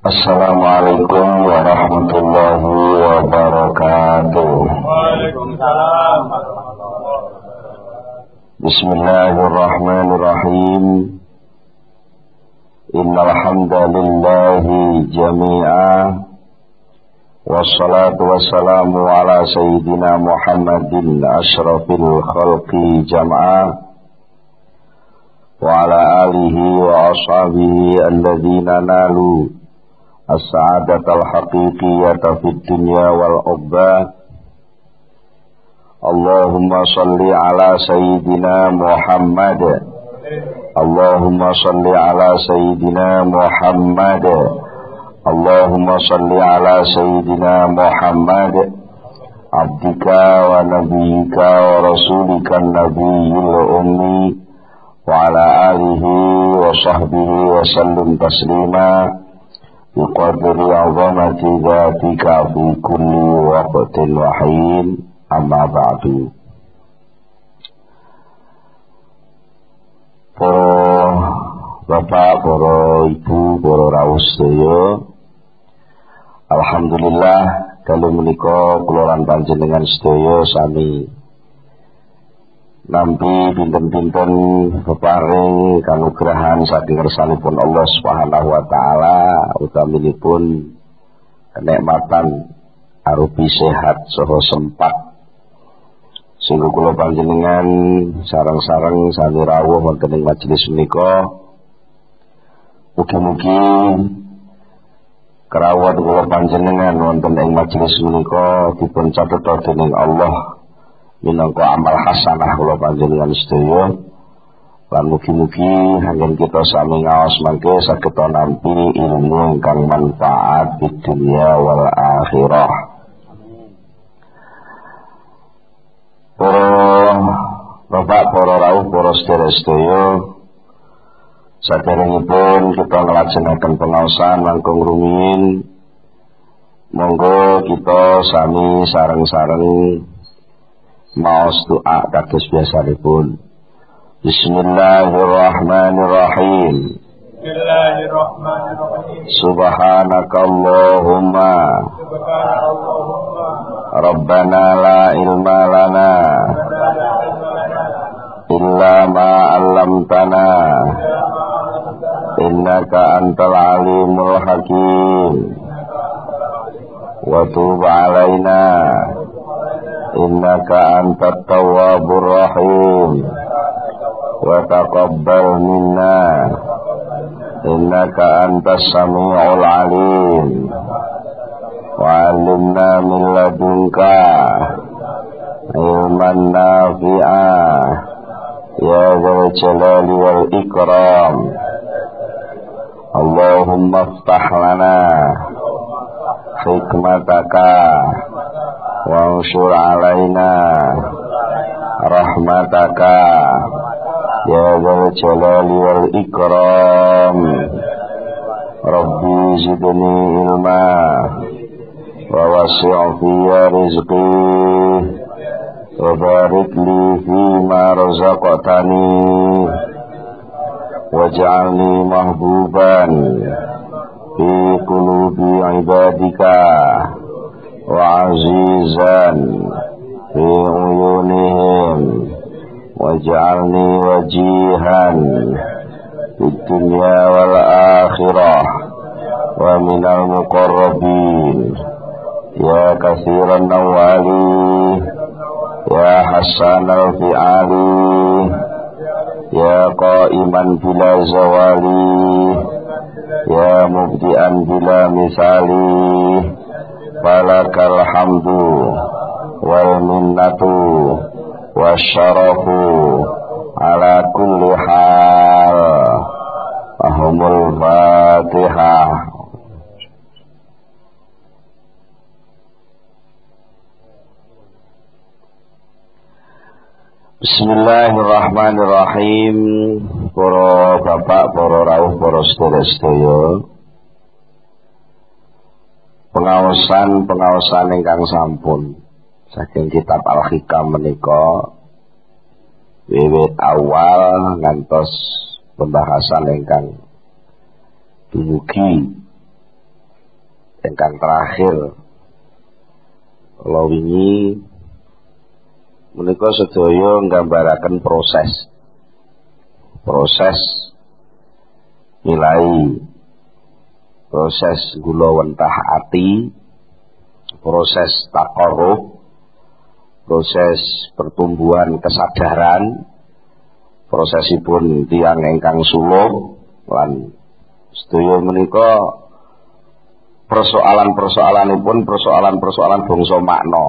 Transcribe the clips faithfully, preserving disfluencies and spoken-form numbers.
Assalamualaikum warahmatullahi wabarakatuh. Waalaikumsalam. Bismillahirrahmanirrahim. Innal hamdalillahi jami'a. Wassalatu wassalamu ala sayyidina Muhammadin asyrafil khalqi jam'a. Wa ala alihi wa ashabihi alladhina nalu as-sa'adatal haqiqiyyata fid dunya wal ukhbah. Allahumma salli ala sayyidina Muhammad. Allahumma salli ala sayyidina Muhammad. Allahumma salli ala sayyidina Muhammad abdika wa nabiyyika wa rasulika nabiyyil ummi wa ala alihi wa sahbihi wa sallim taslima biqadri 'azamati dzatika fi kulli waqtin wa hin. Amma ba'du. Para bapak, para ibu, para rawuh sedaya, alhamdulillah dalu menika kula lan panjenengan sedaya sami nampi pinten-pinten peparing kanugrahan saking ngersanipun Allah Subhanahu wa taala, utaminipun kenikmatan arupi sehat saha sempat sehingga kula panjenengan sareng-sareng sami rawuh wonten ing majelis menika. Mugi-mugi kerawat kula panjenengan wonten ing majelis menika dipun catetha dening Allah minangka amal hasanah kula panjenengan sedaya. Lan mugi-mugi anggen kita sami ngaos mangke saged nampi ilmu ingkang manfaat di dunia wal akhirah. Para bapak, para rawuh, para sedherek-sedaya, saderengipun kita nglajengaken pengaosan langkung rumiyin, monggo kita sami sareng-sareng maos doa kados biasanipun. Bismillahirrahmanirrahim. Bismillahirrahmanirrahim. Subhanakallahumma Subhanallahumma Rabbana la ilma lana illa ma 'allamtana innaka antal alimul hakim wa tub 'alaina innaka antat tawwabur rahim wa taqabbal minna innaka antas sami'ul alim wa 'allimna min ladunka ilman nafi'ah ya dzal jalali wal ikram. Allahumma iftah lana hikmataka wa anshur 'alaina rahmataka ya dzal jalali wal ikram. Rabbi zidni ilma wa wasi' fiyya rizqi wa barik li fima razaqtani waj'alni mahbuban fi qulubi ibadika wa azizan fi uyunihim waj'alni wajihan fid dunya wal akhirah wa minal muqarrabin ya katsiran nawali ya hasanal fi'ali ya qa'iman bila zawali ya mubdi'an bila misali falakal hamdu wal minnatu wasyarafu ala kulli hal. Ahumul Fatihah. Bismillahirrahmanirrahim. Para bapak, para rawuh, para sedherek-sedaya, pengaosan-pengaosan ingkang sampun saking kitab Al-Hikam menika wiwit awal ngantos pembahasan ingkang dumugi ingkang terakhir kula wingi menika sedaya nggambaraken proses proses nilai proses gula wentah ati, proses taqarrub, proses pertumbuhan kesadaran, prosesipun tiyang ingkang suluk lan sedaya menika persoalan-persoalanipun persoalan-persoalan bangsa makna,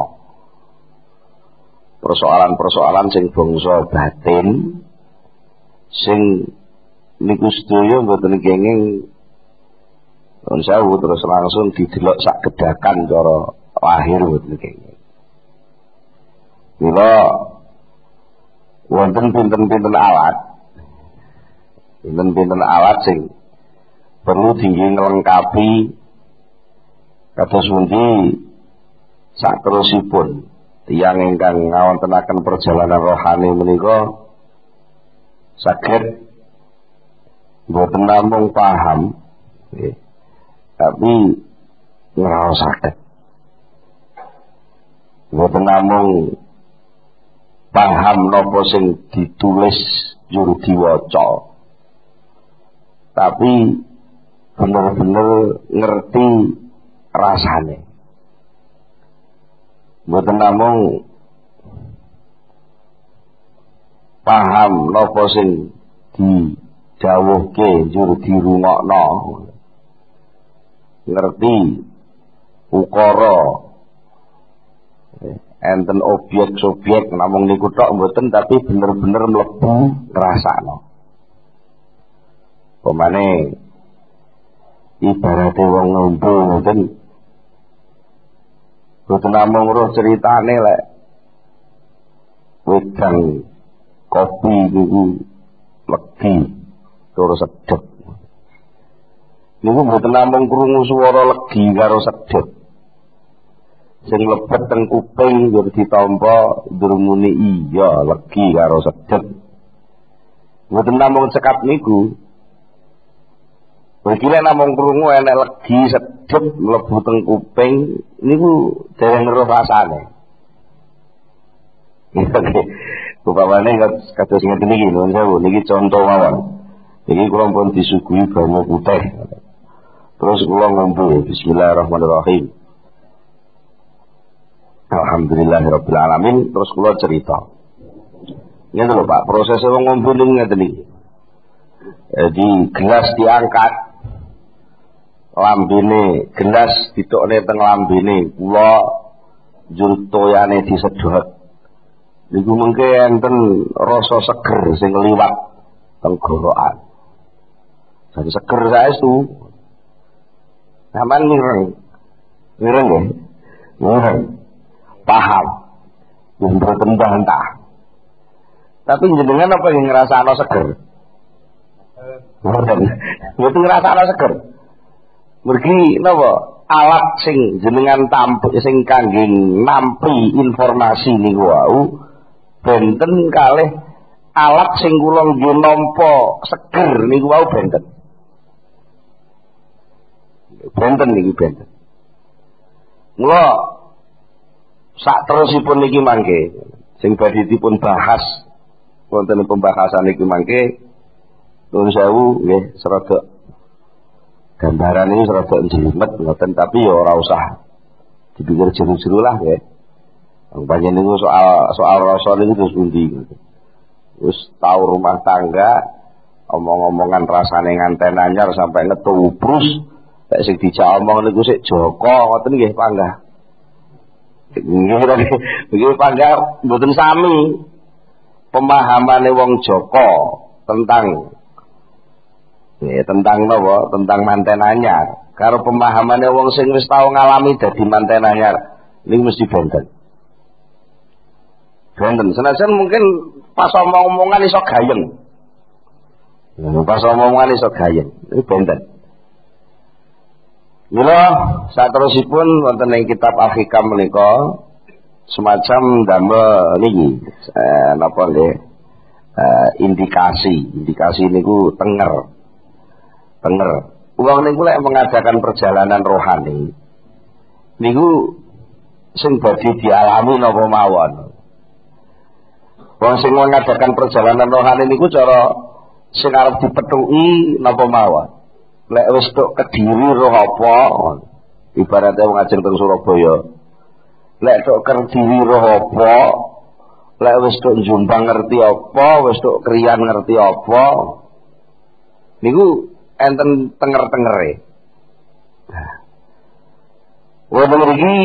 persoalan-persoalan sing bangsa batin sing niku sedaya mboten kenging nun sewu terus langsung didelok sak gedakan cara lahir mboten kenging. Mila wonten pinten-pinten alat pinten-pinten alat sing perlu tinggi nglengkapi kados pundi saterusipun tiyang ingkang ngawontenaken perjalanan rohani menika saged mboten namung paham eh, tapi ngraosaken mboten namung paham napa sing ditulis juru diwaca tapi bener-bener ngerti rasane mboten namung paham napa sing didhawuhke juru dirungokno ngerti ukara enten objek-subjek namung niku tok mboten tapi bener-bener mlebu ngrasakno pemane ibarate wong ngombe mboten mboten namung roh ceritane lek wedang kopi niku legi tur sedhep niku mboten namung krungu swara legi karo sedhep sing lebet teng kuping dur ditampa durmune iya legi karo sedhep mboten namung cekap niku Begini namung krungu enek legi sedhep mlebu teng kuping niku dereng ngeruh rasane. Nggih. Upamane kados ngeten iki nuwun sewu niki contoh mawon. Iki kula pun disuguhi banyu putih. Terus kula ngombe bismillahirrahmanirrahim. Alhamdulillahirabbil alamin terus kula cerita. Ngene lho Pak, proses wong ngombe ngeten iki. Jadi gelas diangkat lambene gelas ditokne teng lambene kula njur toyane disedhot niku mengke enten rasa seger sing liwat tenggorokan jadi seger saestu sampean mireng mireng nggih mireng paham yen boten bantah tapi jenengan apa yang ngrasakno seger mboten mboten ngrasakno seger mergi napa alat sing jenengan tampi sing kangge nampi informasi niku wau benten kalih alat sing kula nggih nampa seger niku wau benten benten niki benten mula sak terusipun niki mangke sing badhe dipun bahas wonten pembahasan niki mangke nuwun sewu nggih serada gambaran ini serada jelimet ngoten tapi ya ora usah dipikir jeru-jeru lah nggih. Wong panjenengan niku soal soal rasa niku terus pundi. Wis tau rumah tangga omong-omongan rasane nganten anyar sampai ngetubrus lek sing dijak omong niku sik Joko ngoten nggih panggah. Nggih nggih panggah mboten sami pemahamane wong Joko tentang ya, tentang nopo tentang manten anyar karo pemahamannya wong sing wis tau ngalami dadi manten anyar ini mesti benten benten senajan mungkin pas omong-omongan iso gayeng pas omongan iso gayeng ini benten mila saterusipun wonten ing kitab Al-Hikam menika semacam damel niki eh, napa nggih eh, indikasi indikasi niku tenger bener. Uang niku lek mengadakan perjalanan rohani, niku sing badhe dialami napa mawon. Wong sing ngadakan perjalanan rohani niku cara sing arep dipethuki napa mawon. Lek wis tok Kediri roh apa? Ibaratnya wong ajeng teng Surabaya. Lek tok Kediri roh apa? Lek wis tok Jombang ngerti apa? Wis tok Kriyan ngerti apa? Niku enten tenger-tengere. Wonten mriki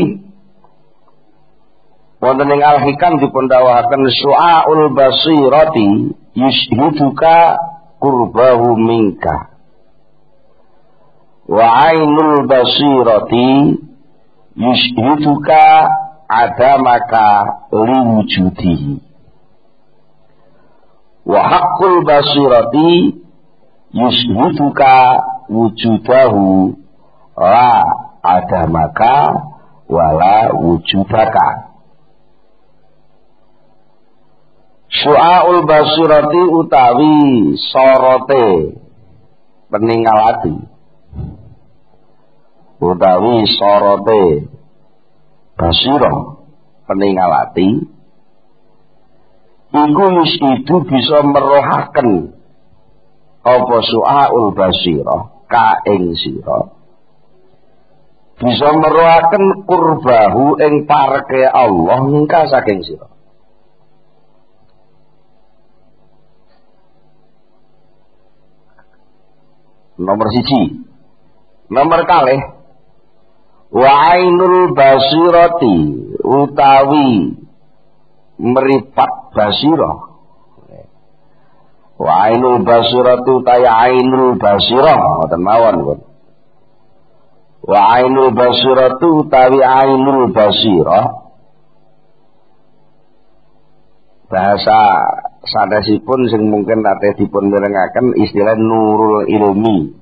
wonten ing Al-Hikam dipun dawuhaken syu'aul basirati yushhiduka qurbahu minka wa ainul basirati yushhiduka adamaka liwujudihi wa haqqul basirati yushhiduka wujudahu la adamaka wala wujudaka. Syu'aul basirati utawi sorote peninggal ati, utawi sorote basiro peninggal ati, iku itu bisa merohaken apa syu'aul basiro ka ing sira bisa merohaken kurbahu ing parke Allah mingka saking sira. Nomor siji. Nomor kalih wa ainul basirati utawi meripat basirah. Wa ainul basirati utawi ainul basirah ngoten mawon pun. Wa ainul basirati utawi ainul basirah bahasa sanesipun sing mungkin ate dipun mirengaken istilah nurul ilmi.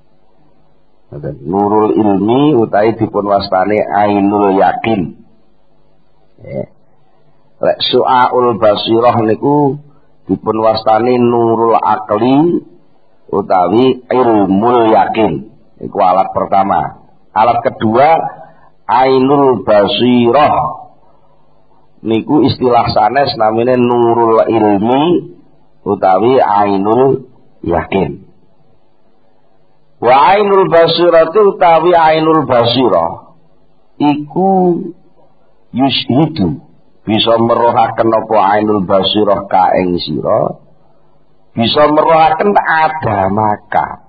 Nurul ilmi utawi dipun wastani ainul yakin. Ya. Lek syu'aul basirah niku dipun wastani nurul akli utawi ilmul yakin. Iku alat pertama. Alat kedua ainul basirah. Niku istilah sanes namanya nurul ilmi utawi ainul yakin. Wa ainul basirati utawi ainul basirah iku yushidu bisa merohaken apa ainul basirah ka ing sira bisa merohaken adamaka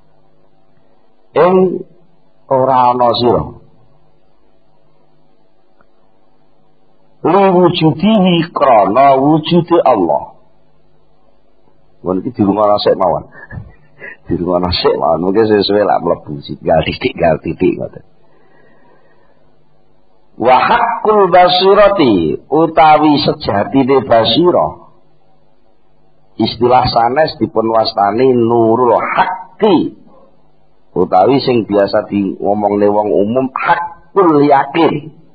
ing ora ana sira liwujudihi krana wujude Allah. Mun iki dirungono sik mawon. Dirungono sik mawon, mungkin sesuai lak mlebu gal titik gal titik ngoten. Wa haqqul basirati utawi sejatine basirah. Istilah sanes dipun wastani nurul haqqi. Utawi sing biasa diomongne wong umum haqqul yakin.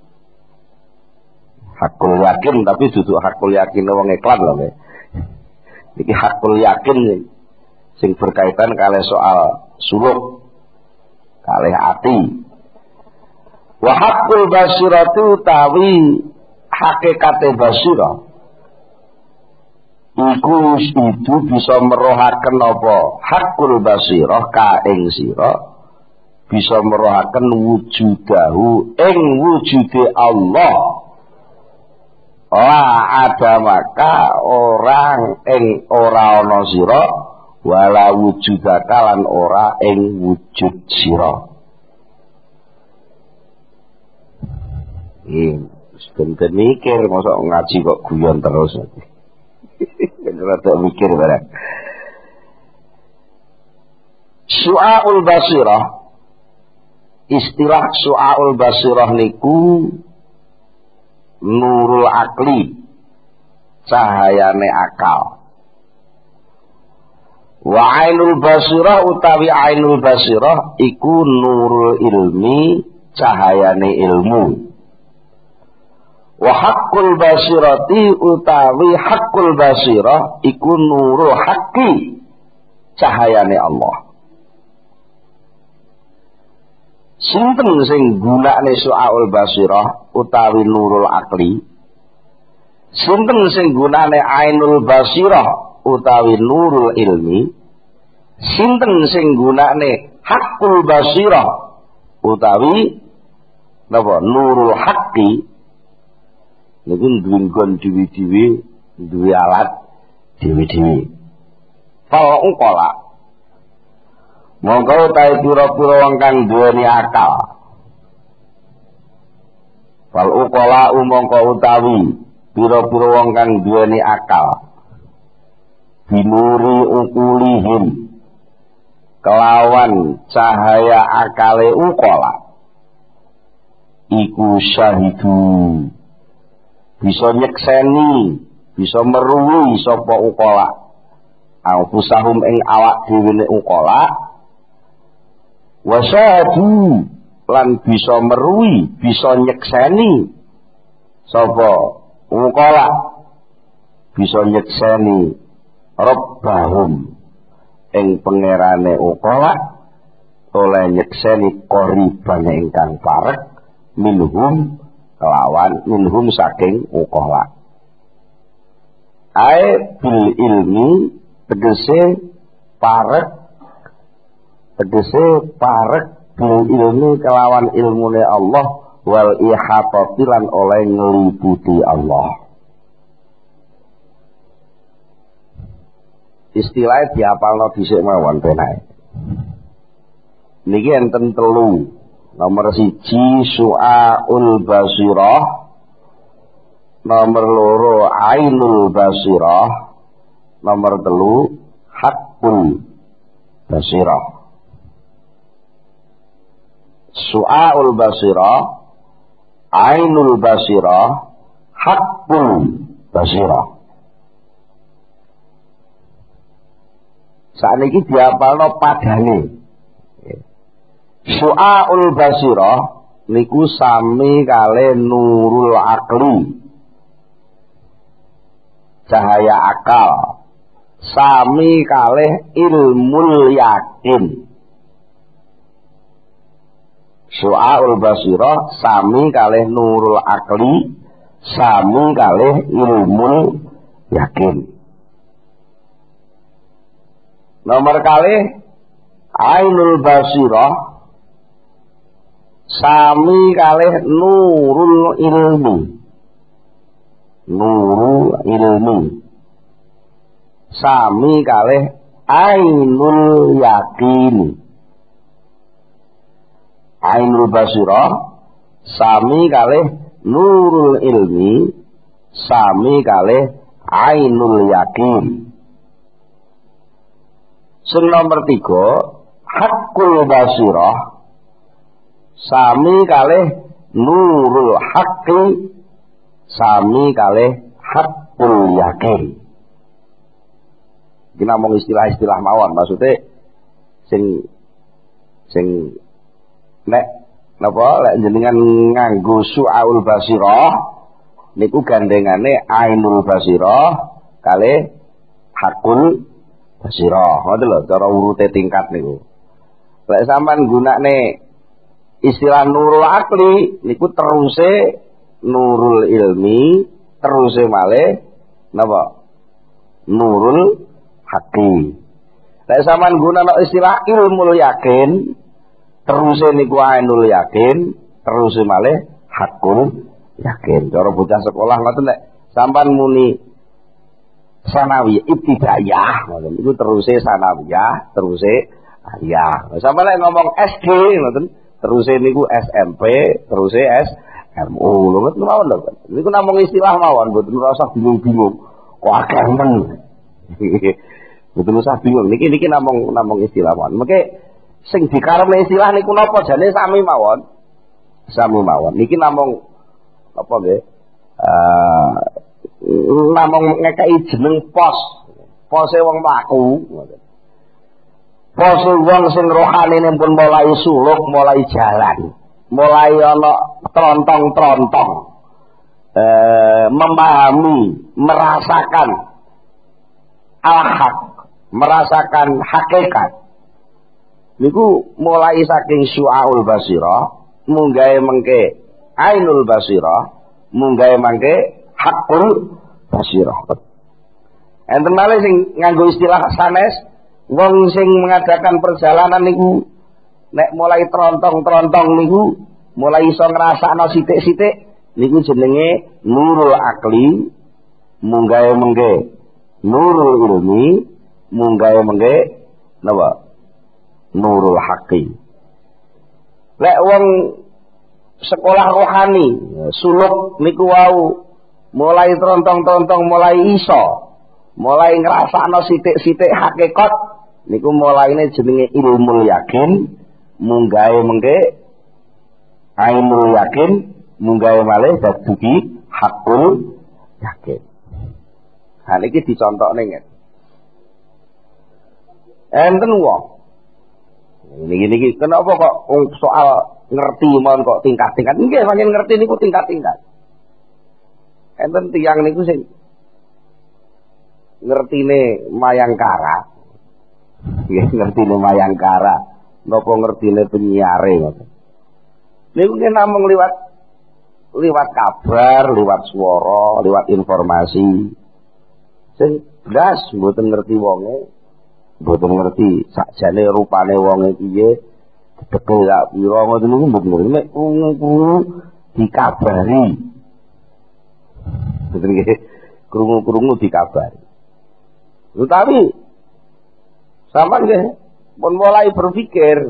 Hakul yakin tapi duduk hakul yakin wong iklan lho. Iki hakul yakin sing berkaitan kali soal suluk kali ati. Wa hakul basiratu tawi hakikate basirah. Iku itu bisa merohaken apa? Hakul basirah ka ing sira bisa merohaken wujudahu ing wujude Allah. La ada maka orang ing ora ana sira wala wujudaka lan ora ing wujud sira. Iki ben mikir mosok ngaji kok guyon terus. Rada mikir barang. Syu'aul basirah istilah syu'aul basirah niku nurul akli cahayane akal. Wa ainul basirah utawi ainul basirah iku nurul ilmi cahayane ilmu. Wa haqqul basirati utawi haqqul basirah iku nurul haqqi cahayane Allah. Sinten sing gunakne su'aul basirah utawi nurul akli? Sinten sing gunane ainul basirah utawi nurul ilmi? Sinten sing gunane hakul basirah utawi napa nurul haqqi? Niku duwe nggon dhewe-dhewe, duwe alat dhewe-dhewe. Fal uqala mongko utahe pira-pira wong kang duweni akal. Fal uqala mongko utawi pira-pira wong kang duweni akal. Binuri ukulihim kelawan cahaya akale uqala iku syahidu bisa nyekseni, bisa meruwi sapa uqala anfusahum ing awak dhewe uqala wasadu lan bisa meruwi, bisa nyekseni sapa uqala bisa nyekseni rabbahum ing pangerane uqala oleh nyekseni koribane ingkang parek minhum kelawan minhum saking uqala. Ae bil ilmi tegese parek tegese parek bil ilmi kelawan ilmune Allah wal ihatati lan oleh ngeliputi Allah. Istilah diapalno dhisik mawon penae. Niki enten telu. Nomor siji su'aul basirah, nomor loro ainul basirah, nomor telu hakul basirah. Su'aul basirah, ainul basirah, hakul basirah. Sakniki diapalno padane. Su'aul basirah niku sami kale nurul akli, cahaya akal, sami kale ilmul yakin. Su'aul basirah sami kale nurul akli, sami kale ilmul yakin. Nomor kali ainul basirah sami kalih nurul ilmi, nurul ilmi sami kalih ainul yakin. Ainul basirah sami kalih nurul ilmi sami kalih ainul yakin. Sing nomor tiga hakul basirah sami kalih nurul haqqi sami kalih haqqul yakin. Iki namung istilah-istilah mawon, maksudnya sing sing nek napa lek jenengan nganggo su'aul basirah niku gandengane ainul basirah kalih haqqul basirah. Ngoten lho cara urute tingkat niku. Lek sampean gunakne istilah nurul akli niku teruse nurul ilmi, teruse malih napa? Nurul haqqi. Lek sampean gunakno istilah ilmul yakin, teruse niku ainul yakin, teruse malih haqqul yakin. Cara bocah sekolah ngoten nek sampean muni sanawiyah ibtidaiyah ngoten niku teruse sanawiyah, teruse aliyah. Sampeyan lek ngomong S D ngoten teruse niku S M P, teruse S M U. Lho ngoten mawon lho. Niku namung istilah mawon, mboten usah bingung-bingung. Kok akeh men. Mboten usah bingung. Niki niki namung namung istilah mawon. Mengke sing dikarepne istilah niku napa jane sami mawon. Sami mawon. Niki namung apa nggih? Eh namung ngekeki jeneng pos. Pose wong mlaku ngoten. Pose wong sing rohanine pun mulai suluk, mulai jalan, mulai ana trontong-trontong, eh, memahami, merasakan al-haq, merasakan hakikat. niku mulai saking syu'aul basirah munggahe mengke ainul basirah munggahe mangke hakul basirah. Enten malih sing nganggo istilah sanes wong sing mengadakan perjalanan niku nek mulai trontong-trontong niku mulai iso ngrasakno sithik-sithik niku jenenge nurul akli munggahe mengke nurul ilmi munggahe mengke napa nurul haqi. Lek wong sekolah rohani suluk niku wau mulai trontong-trontong mulai iso mulai ngrasakno sithik-sithik hakikat niku mulaine jenenge ilmu yakin munggahe mengke ainul yakin munggahe malih dadi hakul yakin. Ha niki dicontokne ngene. Enten wong niki-niki kenapa kok soal ngerti mon kok tingkat-tingkat nggih pancen ngerti niku tingkat-tingkat. Enten tiyang niku sing ngertine Mayangkara. Nggih ngertine Mayangkara, napa ngertine penyiare ngoten. Niku nggih namung liwat liwat kabar, liwat swara, liwat informasi. Sing blas mboten ngerti wonge, mboten ngerti sakjane rupane wonge piye, tekel sak pira ngoten niku mboten ngerti. Nek krungu-krungu dikabari. Betul nggih, krungu-krungu dikabari. Tetapi sampean nggih pun mulai berpikir.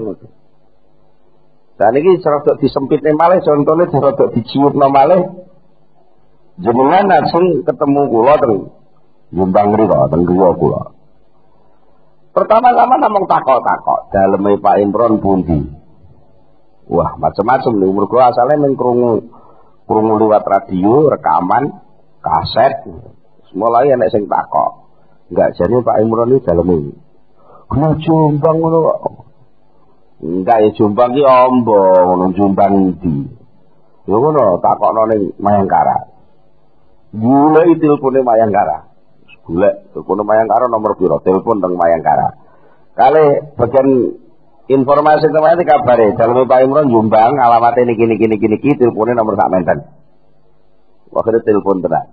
Dan ini rodok disempitne malih contone rodok diciutno malih. Jenengan langsung ketemu kula teng Jombang mriku teng griya kula. Pertama-tama namung takok-takok, daleme Pak Imron pundi? Wah, macam-macam lho mergo asale ning krungu krungu liwat radio, rekaman, kaset. Mulai enek sing takok. Enggak jane Pak Imron iki daleme. Kena Jombang ngono kok. Enggak ya Jombang ki ombo, ngono Jombang ndi. Lho ngono takokno ning Mayangkara. Golek telpone Mayangkara. Golek telpone Mayangkara nomor piro? Telepon teng Mayangkara. Kale bagian informasi teman kabare, daleme Pak Imron Jombang, alamate niki niki niki niki, telpone nomor sak menten. Wakhire telepon tenan.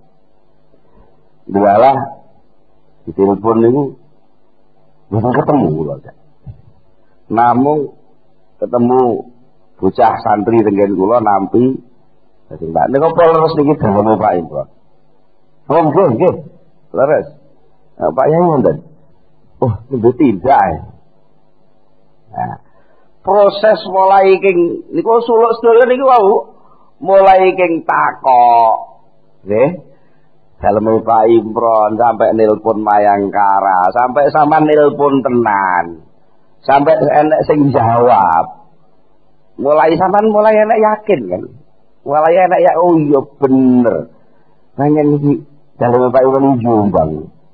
Delalah di telepon niku belum ketemu kula. Namung ketemu bocah santri tenggen kula nampi dadi Mbak niku apa leres niki daleme Pak Imron. Oh nggih nggih. Leres. Nah, Pak Yai ngoten. Oh, niku tidak. Nah, proses mulai king niku suluk sedaya niku wau mulai king takok. Nggih. Daleme Pak Imron sampai nelpon Mayangkara, sampai sama nelpon tenan. Sampai enek sing jawab. Mulai sampean mulai enek yakin kan. Mulai enek ya oh iya bener. Panjen iki daleme Pak Imron Jombang.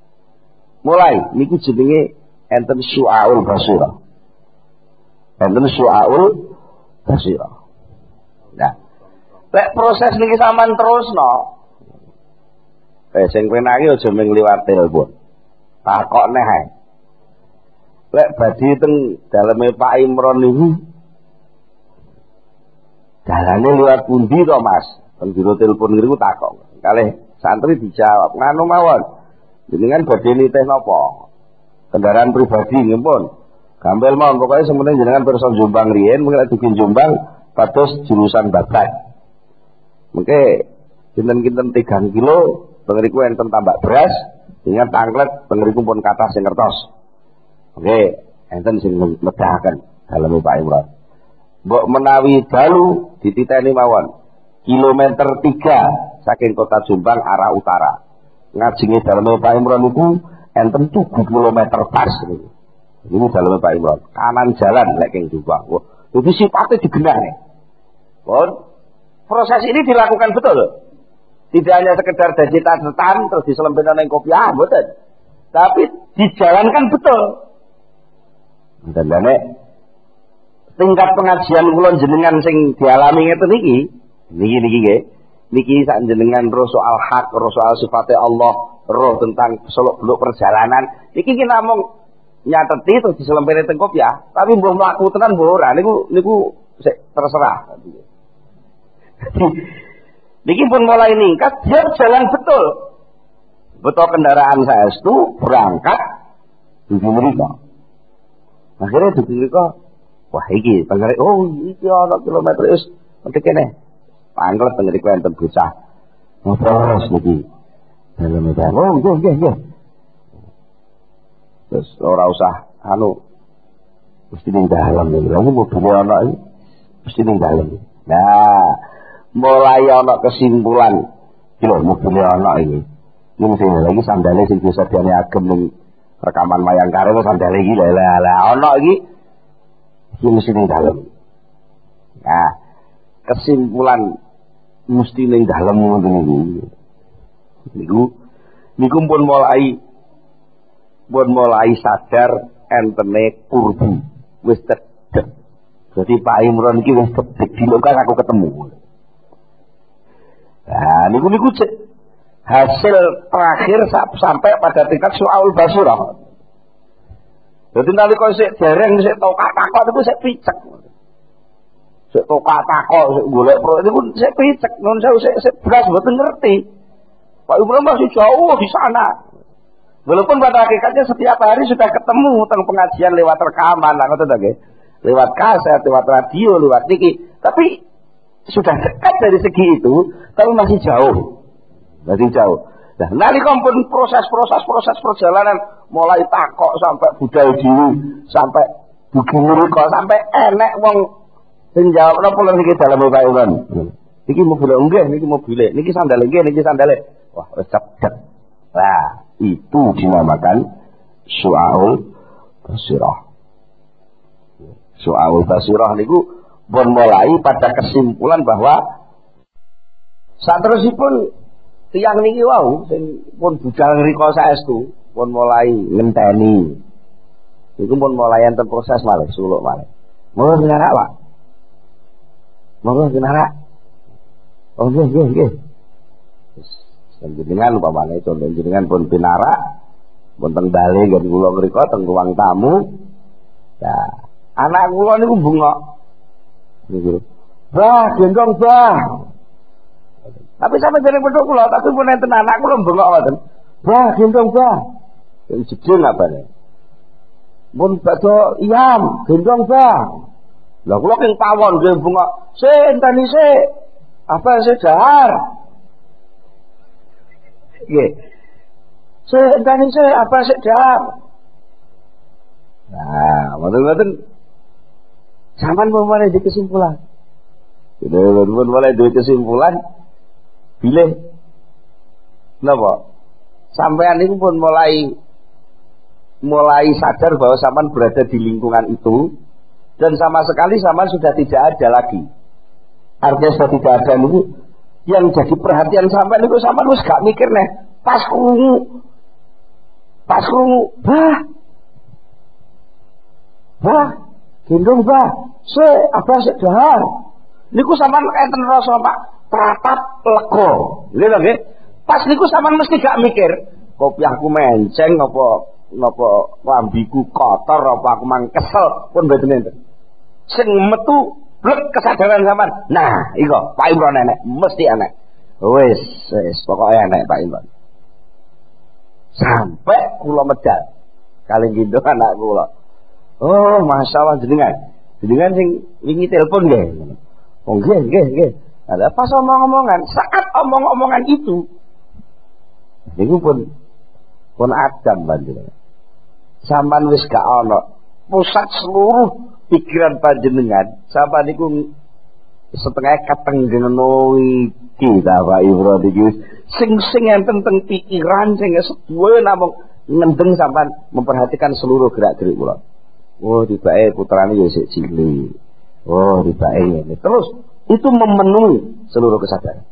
Mulai niki jenenge enten syu'aul basirah. Enten syu'aul basirah. Nah, lek proses niki sampean terusno. Eh sing penake aja mung liwat telepon. Takok neh ae. Lek badhe teng daleme Pak Imron niku dalane liwat pundi to Mas? Teng jero telepon niku takok. Kalih santri dijawab, nganu mawon. Jenengan badhe nitih napa? Kendaraan pribadi nggih pun. Gampil mawon pokoke sementing jenengan pirsa Jombang riyen, mengko dugi Jombang pados jurusan Babat. Mengke kinten-kinten tiga kilo pengeriku enten tambak beras, dengan tanglet pengeriku pun kata sing ngertos. Oke, enten sing medahaken daleme Pak Imron. Mbok menawi dalu dititeni mawon. Kilometer tiga saking kota Jombang arah utara. Ngajenge daleme Pak Imron niku enten tujuh kilometer pas niku. Ini daleme Pak Imron. Kanan jalan lek ing Jombang. Wah, iki sipate digenah. Pun proses ini dilakukan betul loh. Tidak hanya sekedar dari catatan terus diselempitkan ning kopiah, mboten. Tapi dijalankan betul. Dan dene tingkat pengajian kula jenengan sing dialami ngeten iki, niki niki nggih. Niki sak jenengan roh soal hak, roh soal sifatnya Allah, roh tentang seluk-beluk perjalanan. Niki ki namung nyateti terus diselempene teng kopiah, tapi mbok mlaku tenan mbok ora niku niku sik terserah. Niki pun mulai ningkat, dia jalan betul. Betul kendaraan saya itu berangkat di mereka. Akhirnya di mereka, wah iki bangare oh iki ana kilometer wis ngerti kene. Panglet bangare kuwi enten bocah. Terus niki. Dalam itu, oh nggih nggih nggih. Terus ora usah anu mesti ning dalem iki. Lha mobil ana iki mesti ning dalem. Nah, mulai ana kesimpulan iki lho mobil ana iki. Ini sing lagi sandale sing bisa diane agem ning rekaman wayang karir sandale iki lha lha ana iki iki mesti ning dalem. Nah, kesimpulan mesti ning dalem ngoten niku. Niku niku pun mulai pun mulai sadar entene kurbu wis cedhek. Jadi Pak Imron iki wis cedhek dilokan aku ketemu. Nah, niku niku hasil terakhir sampai pada tingkat soal basirah. Jadi nalika sik dereng sik tokak takok niku sik picek. Sik tokak takok sik golek pro niku sik picek, non saya sik sik blas mboten ngerti. Pak Imron masih jauh di sana. Walaupun pada hakikatnya setiap hari sudah ketemu tentang pengajian lewat rekaman lah ngoten to nggih. Lewat kaset, lewat radio, lewat niki. Tapi sudah dekat dari segi itu, tapi masih jauh. Masih jauh. Nah, nalika pun proses-proses proses perjalanan mulai takok sampai budal diri, sampai begini kok sampai enek wong sing jawab napa lho niki dalam Pak Imron. Niki mobil nggih, niki mobil, niki sandale nggih, niki sandale. Wah, wis cedhek. Nah, itu dinamakan su'aul basirah. Su'aul basirah niku pun mulai pada kesimpulan bahwa saterusipun tiyang niki wau sing pun budal ngrika saestu pun mulai ngenteni. Iku pun mulai enten proses malih suluk malih. Monggo dinarak, Pak. Monggo dinarak. Oh nggih nggih nggih. Jenengan umpamane contoh jenengan pun pinarak pun teng bale nggon kula mriku teng ruang tamu. Nah, anak kula niku bengok. Niku. Bah, gendong bah. Tapi sampe dereng petuk kula, tapi pun enten anak kula bengok ngoten. Bah, gendong bah. Sing jedeng apane? Mun badhe iyam, gendong bah. Lah kula king pawon nggih bengok. Sik enteni sik. Apa sik dahar? Nggih. Sik enteni sik apa sik dahar? Nah, ngoten-ngoten sampean mau mulai di kesimpulan. Sudah pun mulai di kesimpulan pilih napa? Sampean itu pun mulai mulai sadar bahwa sampean berada di lingkungan itu dan sama sekali sampean sudah tidak ada lagi. Artinya sudah tidak ada niku yang jadi perhatian sampean niku sampean wis gak mikir neh pas krungu pas krungu bah bah gendong bah se apa sik dahar niku sampean enten rasa Pak pratap lega nggih lho nggih pas niku sampean mesti gak mikir kopiahku menceng apa napa lambiku kotor apa aku mang kesel pun mboten enten sing metu blek kesadaran sampean. Nah, iko Pak Imron enek, mesti enek. Wis, wis pokoke enek Pak Imron. Sampai kula medal kali gendong anak kula. Oh, masyaallah jenengan. Jenengan sing wingi telepon nggih. Oh nggih, nggih, nggih. Ada pas omong-omongan, saat omong-omongan itu niku pun pun adam panjenengan. Sampean wis gak ana pusat seluruh pikiran panjenengan sampai niku setengah katenggeno iki ta Pak Imron iki sing-sing enten teng pikiran sing seduwe namung ngendeng sampean memperhatikan seluruh gerak-gerik kula. Oh, tibake putrane ya sik cilik. Oh, tibake ngene. Terus itu memenuhi seluruh kesadaran.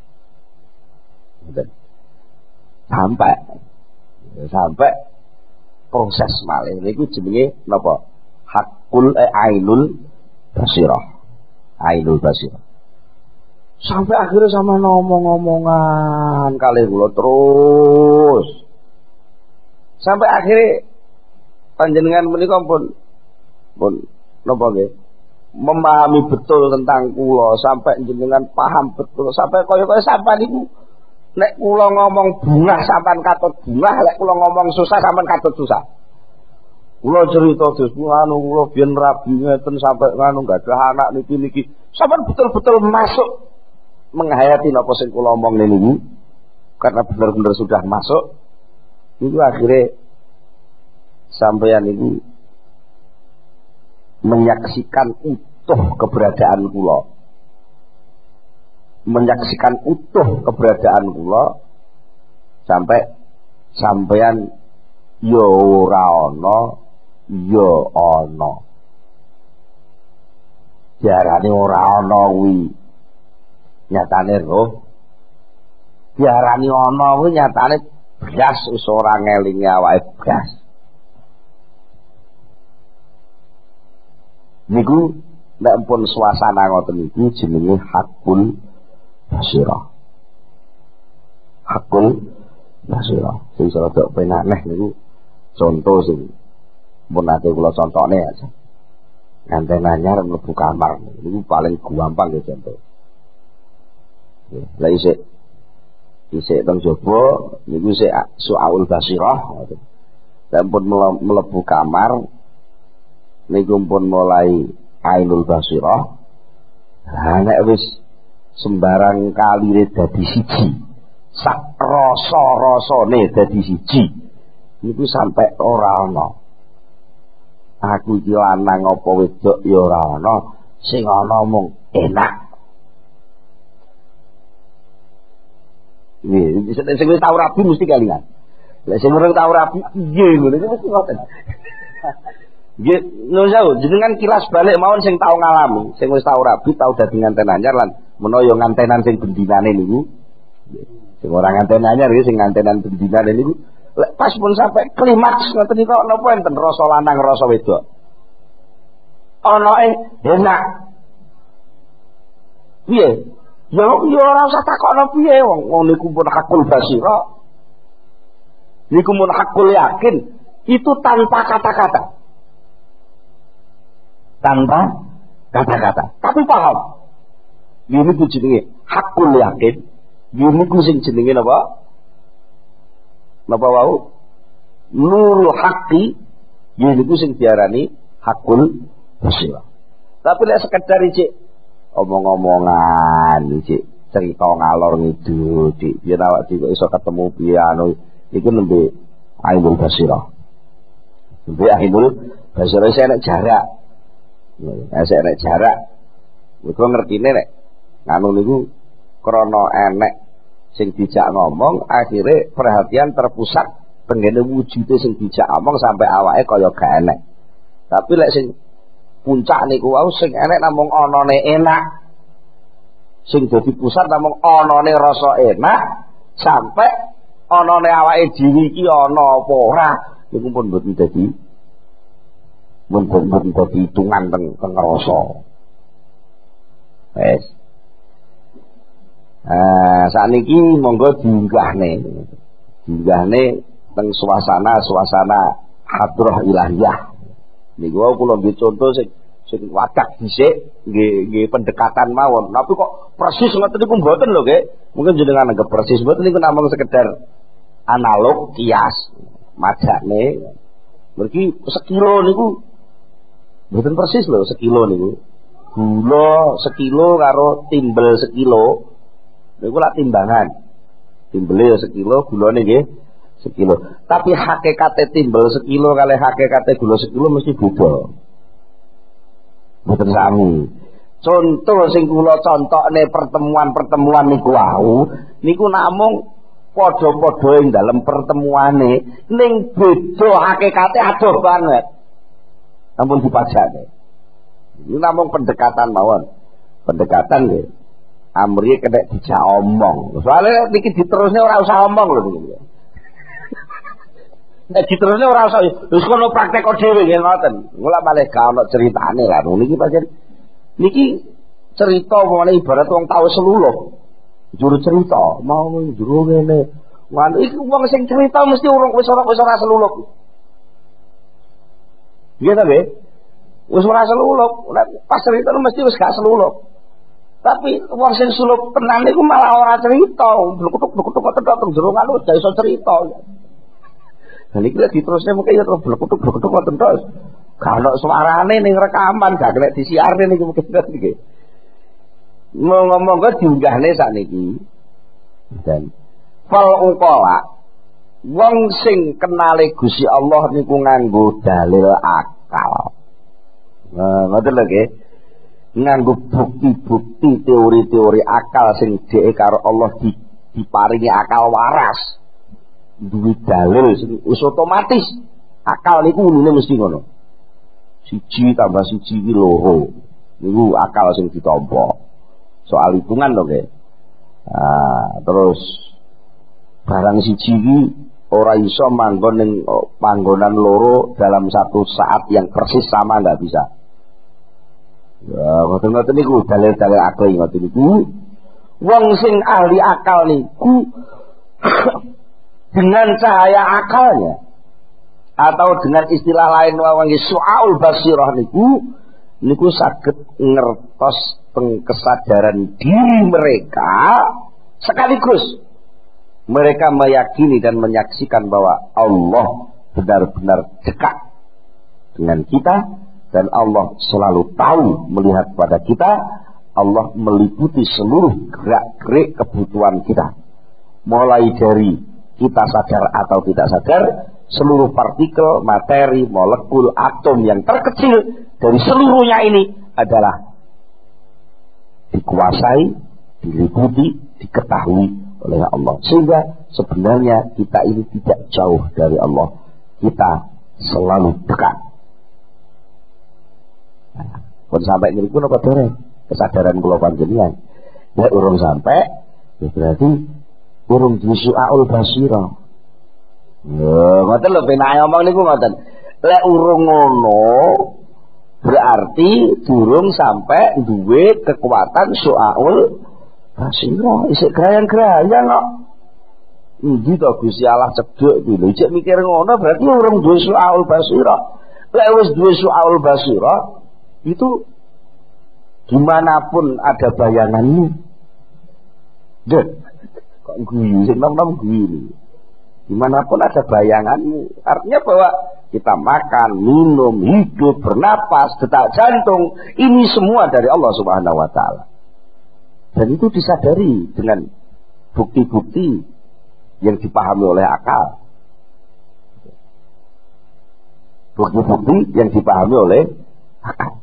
Sampai sampai proses malih niku jenenge napa? Hakul eh, ainul basirah. Ainul basirah. Sampai akhirnya sama ngomong-ngomongan kali kula terus. Sampai akhirnya panjenengan menika pun pun napa nggih memahami betul tentang kula sampai jenengan paham betul sampai kaya-kaya sampean niku nek kula ngomong bungah sampean katut bungah lek kula ngomong susah sampean katut susah. Kula cerita terus anu kula biyen rabi ngeten sampai nganu gak ada anak niki niki sampean betul-betul masuk menghayati napa sing kula omong niku karena benar-benar sudah masuk itu akhirnya sampeyan itu menyaksikan utuh keberadaan kula menyaksikan utuh keberadaan kula sampai sampeyan yo ora ana yo ana diarani ora ana kuwi nyatane roh diarani ana kuwi nyatane blas wis ora ngelingi awake blas niku nek pun suasana ngoten iki jenenge hakul basirah hakul basirah sing rada penaneh niku contoh sing pun nate kula contone aja nganten anyar mlebu kamar niku paling gampang ya contoh lha isih isih teng jaba niku isih su'aul basirah dan pun mlebu kamar niku pun mulai ainul basirah ha nek wis sembarang kalire dadi siji sak rasa-rasane dadi siji niku sampai ora ana aku iki lanang apa wedok ya ora ana sing ana mung enak. Nggih, sing wis tau rabi mesti kalian. Lek sing ora tau rabi nggih ngono iki mesti ngoten. Nggih, nuwun jenengan kilas balik mawon sing tau ngalami, sing wis tau rabi tau dadi nganten anyar lan menawa yo ngantenan sing bendinane niku. Sing ora nganten anyar ya sing ngantenan bendinane niku lek pas pun sampai klimaks ngoten niku napa enten rasa lanang rasa wedok. Ana enak. Piye? Ya ya ora usah takokno piye wong wong niku pun hakul basira. Niku mun hakul yakin itu tanpa kata-kata. Tanpa kata-kata. Tapi paham. Ini ku jenenge hakul yakin. Ini ku sing jenenge napa? Napa wau? Nurul haqqi. Ini ku sing diarani hakul basira. Tapi lek sekedar iki omong-omongan iki cerita ngalor ngidul iki yen awak dhewe iso ketemu piye anu iku nembe ainul basirah nembe ainul basirah sing nek jarak nek sing nek jarak iku ngertine nek anu niku krana enek sing dijak ngomong akhire perhatian terpusat penggene wujude sing dijak ngomong sampai awake kaya gak enek tapi lek sing puncak niku wau sing enek namung anane enak sing dadi pusat namung anane rasa enak sampai anane awake dhewe iki ana apa ora niku pun mboten dadi mboten dadi hitungan teng teng rasa wis ah sakniki monggo diunggahne diunggahne teng suasana suasana hadrah ilahiyah niku kula nggih contoh sing sing wadah dhisik nggih nggih pendekatan mawon tapi kok persis ngoten niku mboten lho nggih mungkin jenengan anggap persis mboten niku namung sekedar analog kias majane mergi sekilo niku mboten persis lho sekilo niku gula sekilo karo timbel sekilo niku lak timbangan timbele sekilo gulane nggih sekilo. Tapi hakikate timbel sekilo kali hakikate gula sekilo mesti beda. Mboten sami. Contoh sing kula contokne pertemuan-pertemuan niku wau, niku namung padha-padha ing dalem pertemuane ning beda hakikate adoh banget. Ampun dipajake. Ini namung pendekatan mawon. Pendekatan nggih. Amri kena dijak omong. Soale niki diterusne ora usah omong lho niku. Nek diterusne ora usah wis kono praktek dhewe nggih ngoten. Mula malih gak ono ceritane lah niki pancen niki cerita mulane ibarat wong tau seluluh. Juru cerita mau juru ngene. Wan iki wong sing cerita mesti urung wis ora wis ora seluluh. Nggih ta nggih? Wis ora selulup, pas cerita mesti wis gak selulup. Tapi wong sing sulup tenan niku malah ora cerita, blekutuk-blekutuk kok tetok jero ngono gak iso cerita. Dan iki lek diterusne mungkin ya terus blekutuk-blekutuk kok tetok. Gak ono suarane ning rekaman, gak kena disiarne niku mungkin iki. Ngomong-ngomong kok diunggahne sakniki. Dan fal uqala wong sing kenale Gusti Allah niku nganggo dalil akal. Nah, ngoten lho nggih. Nganggo bukti-bukti teori-teori akal sing dhek karo Allah di, diparingi akal waras. Duwe dalil sing wis otomatis. Akal niku unine mesti ngono. Siji tambah siji iki loro. Niku akal sing ditampa. Soal hitungan lho nggih. Nah, terus barang siji iki ora iso manggon ning panggonan loro dalam satu saat yang persis sama nggak bisa. Ya, ngoten-ngoten niku dalil-dalil akal ngoten niku. Wong sing ahli akal niku dengan cahaya akalnya atau dengan istilah lain wong su'aul basirah niku niku saged ngertos teng kesadaran diri mereka sekaligus mereka meyakini dan menyaksikan bahwa Allah benar-benar dekat dengan kita. Dan Allah selalu tahu melihat pada kita. Allah meliputi seluruh gerak-gerik kebutuhan kita. Mulai dari kita sadar atau tidak sadar, seluruh partikel, materi, molekul, atom yang terkecil dari seluruhnya ini adalah dikuasai, diliputi, diketahui oleh Allah. Sehingga sebenarnya kita ini tidak jauh dari Allah. Kita selalu dekat. Pun sampai niku napa dereng kesadaran kula panjenengan. Lek urung sampai ya berarti urung disu'aul basira. Ya, ngoten lho penake ngomong niku ngoten. Lek urung ngono berarti durung sampai duwe kekuatan su'aul basira. Isih grayang-grayang kok. Endi to Gusti Allah cedhek iki lho. Cek mikir ngono berarti urung duwe su'aul basira. Lek wis duwe su'aul basira itu dimanapun ada bayanganmu, deh, kok guyu, sing nom-nom guyu, dimanapun ada bayanganmu, artinya bahwa kita makan, minum, hidup, bernapas, detak jantung, ini semua dari Allah Subhanahu Wa Taala, dan itu disadari dengan bukti-bukti yang dipahami oleh akal, bukti-bukti yang dipahami oleh akal.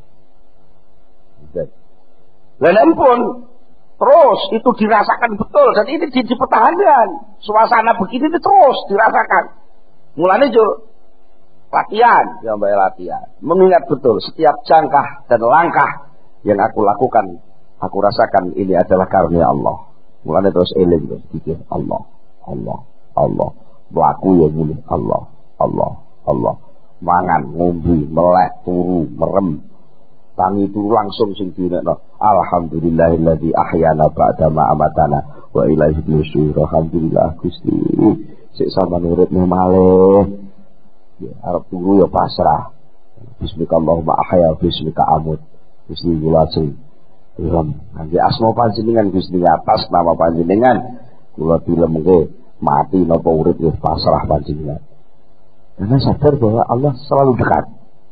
Dan pun terus itu dirasakan betul dan ini dipertahankan. Suasana begini itu terus dirasakan. Mulanya jo latihan, ya mbak latihan. Mengingat betul setiap jangkah dan langkah yang aku lakukan, aku rasakan ini adalah karunia Allah. Mulanya terus eling terus pikir Allah, Allah, Allah. Melaku ya gini Allah, Allah, Allah. Mangan, ngombe, melek, turu, merem. Tangi itu langsung sing dinekno. Alhamdulillahilladzi ahyana ba'da ma amatana wa ilaihi nusyur. Alhamdulillah Gusti. Sik sampeyan uripne malih. Ya arep turu ya pasrah. Bismillahumma ahya bismika amut. Gusti kula sing ilem. Nggih asma panjenengan Gusti atas nama panjenengan kula dilemke mati napa urip ya pasrah panjenengan. Karena sadar bahwa Allah selalu dekat.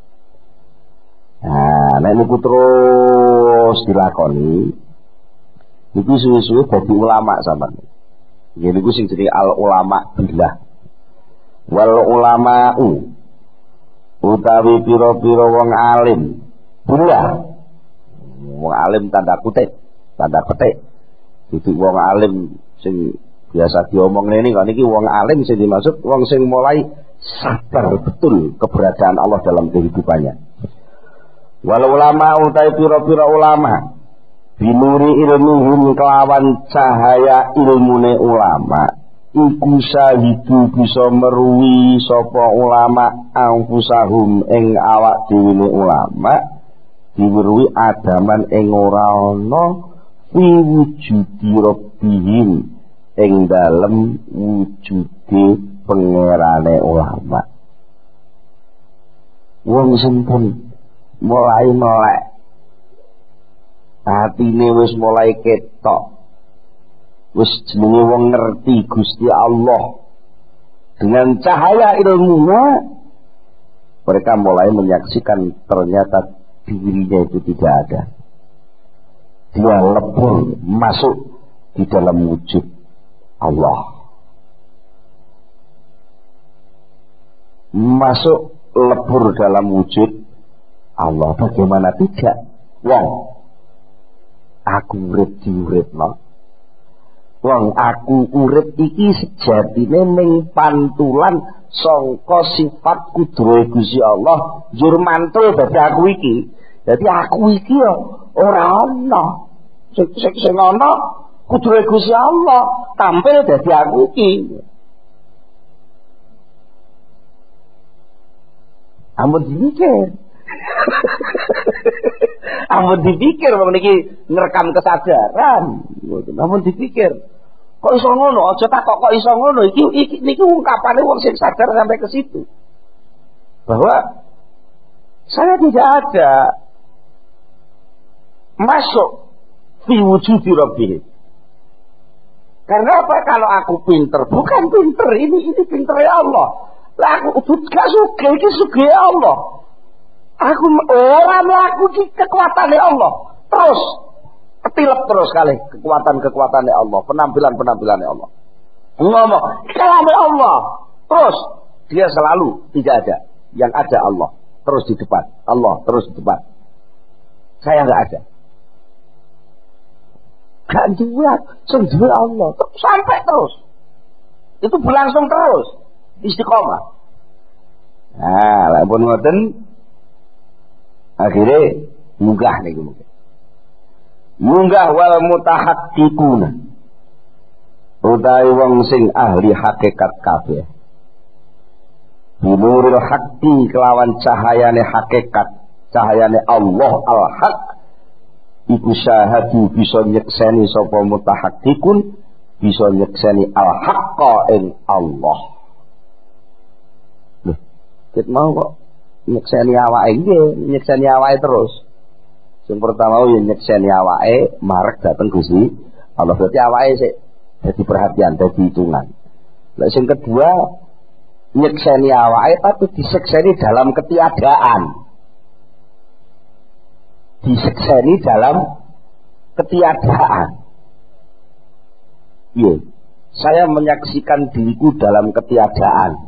Nah, nek niku terus dilakoni, niku suwe-suwe dadi ulama sampean. Nggih niku sing jenenge al ulama billah. Wal ulama'u utawi pira-pira wong alim. Billah. Wong alim tanda kutip, tanda petik. Itu wong alim sing biasa diomongne niki kok niki wong alim sing dimaksud wong sing mulai sadar betul keberadaan Allah dalam kehidupannya. Walau ulama utai pira-pira ulama binuri ilmuhum kelawan cahaya ilmune ulama iku sahidu bisa meruwi sapa ulama anfusahum ing awak dhewe ulama diweruhi adaman ing ora ana fi wujudi rabbihim ing dalem wujude pangerane ulama. wong sing pun mulai melek, atine wis mulai ketok, wis jenenge wong ngerti Gusti Allah dengan cahaya ilmunya, mereka mulai menyaksikan ternyata dirinya itu tidak ada. Dia lebur masuk di dalam wujud Allah, masuk lebur dalam wujud Allah. Bagaimana tidak? Wong aku urip diuripno, wong aku urip iki sejatine ning pantulan sangka sifat kudrohe Gusti Allah njur mantul dadi aku iki. Dadi aku iki ya ora ana. Sing sing ana kudrohe Gusti Allah tampil dadi aku iki. Amun dipikir amun dipikir wong niki ngerekam kesadaran. Amun dipikir kok iso ngono, aja takok kok iso ngono, iki iki niki ungkapane wong sing sadar sampai ke situ. Bahwa saya tidak ada masuk fi wujudi rabbih. Karena apa? Kalau aku pinter, bukan pinter ini, ini pinternya Allah. Lah aku gak suka, iki suge Allah. Aku ora mlaku iki kekuatane Allah. Terus ketilep terus kali kekuatan-kekuatane Allah, penampilan-penampilannya Allah. Ngomong kalame Allah. Terus dia selalu tidak ada. Yang ada Allah terus di depan. Allah terus di depan. Saya enggak ada. Gak duwe, sing duwe Allah. Sampai terus. Itu berlangsung terus. Istiqomah. Nah, lha pun ngoten akhirnya munggah niku mungkin. Munggah wal mutahaqqiquna. Utawi wong sing ahli hakikat kabeh. Binuril haqqi kelawan cahayane hakikat, cahayane Allah al-haq. Iku syahadu bisa nyekseni sapa mutahaqqiqun, bisa nyekseni al-haqqa ing Allah. Ket mau kok nyekseni awake nggih, nyekseni awake terus. Sing pertama yo nyekseni awake marek dateng Gusti Allah. Berarti awake sik dadi perhatian, dadi hitungan. Lah sing kedua nyekseni awake tapi disekseni dalam ketiadaan. Disekseni dalam ketiadaan. Iya, saya menyaksikan diriku dalam ketiadaan.